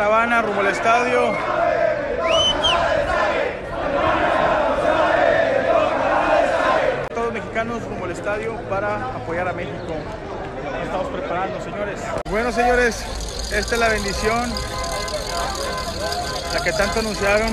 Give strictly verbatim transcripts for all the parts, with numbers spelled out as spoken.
caravana rumbo al estadio. Todos los mexicanos rumbo al estadio para apoyar a México. Nos estamos preparando, señores. Bueno, señores, esta es la bendición, la que tanto anunciaron.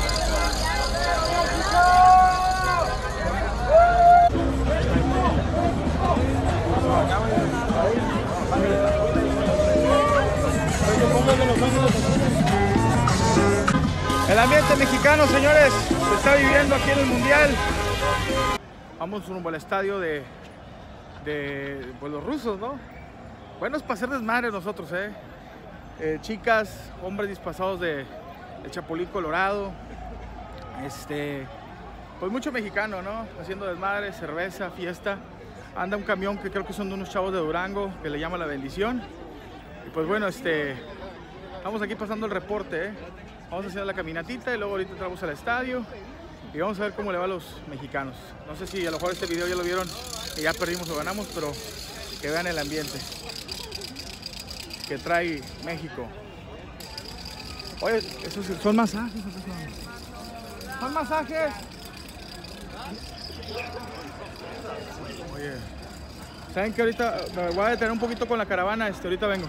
El ambiente mexicano, señores, se está viviendo aquí en el Mundial. Vamos rumbo al estadio de, de pues, los rusos, ¿no? Buenos para hacer desmadre nosotros, ¿eh? eh chicas, hombres disfrazados de, de Chapulín Colorado. Este, pues mucho mexicano, ¿no? Haciendo desmadre, cerveza, fiesta. Anda un camión que creo que son de unos chavos de Durango que le llama La Bendición. Y pues bueno, este, vamos aquí pasando el reporte, ¿eh? Vamos a hacer la caminatita y luego ahorita entramos al estadio y vamos a ver cómo le va a los mexicanos. No sé si a lo mejor este video ya lo vieron y ya perdimos o ganamos, pero que vean el ambiente que trae México. Oye, esos son masajes. Son masajes. Oye, saben que ahorita me voy a detener un poquito con la caravana, este, ahorita vengo.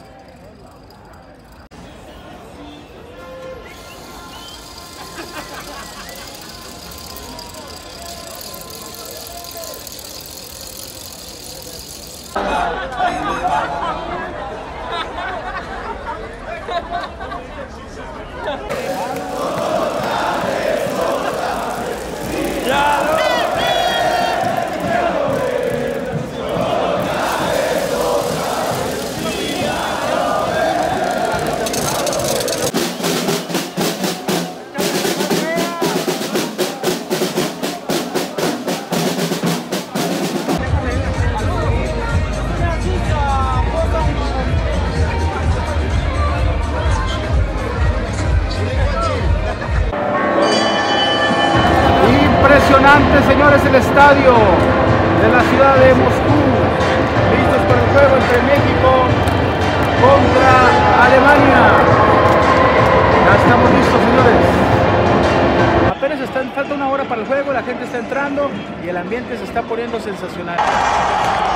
Impresionante, señores, el estadio de la ciudad de Moscú, listos para el juego entre México contra Alemania. Ya estamos listos, señores. Apenas está, falta una hora para el juego, la gente está entrando y el ambiente se está poniendo sensacional.